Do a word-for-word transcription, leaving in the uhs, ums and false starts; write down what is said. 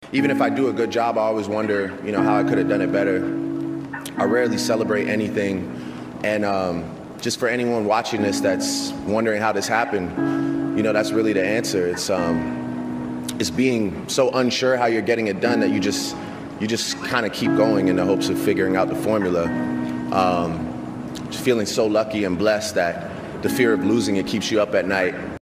even if I do a good job, I always wonder, you know, how I could have done it better. I rarely celebrate anything, and um, just for anyone watching this that's wondering how this happened, you know, that's really the answer. It's um, it's being so unsure how you're getting it done that you just you just kind of keep going in the hopes of figuring out the formula. Um, just feeling so lucky and blessed that the fear of losing it keeps you up at night.